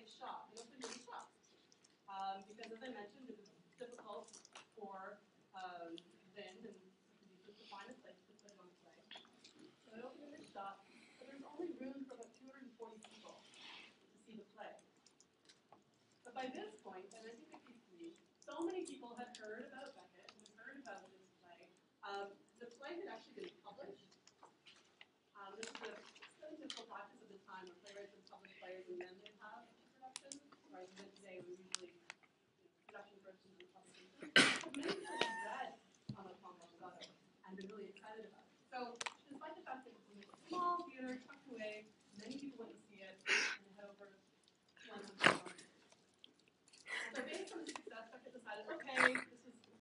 shop. They opened many shops. Because as I mentioned, it was difficult for Lynn and producers to find a place to put it on play. So they opened this shop, but there's only room for about 240 people to see the play. But by this point, in 1953, so many people had heard about Beckett and had heard about this play. The play had actually been published. This is a really difficult practice at the time where playwrights would publish plays and then they'd have a production, whereas today we usually production first and then publication. But many people had read Thomas Letter and been really excited about it. So despite the fact that it was in a small theater, tucked away, many people went to see it and head over to London. So based on the success, Beckett decided, okay,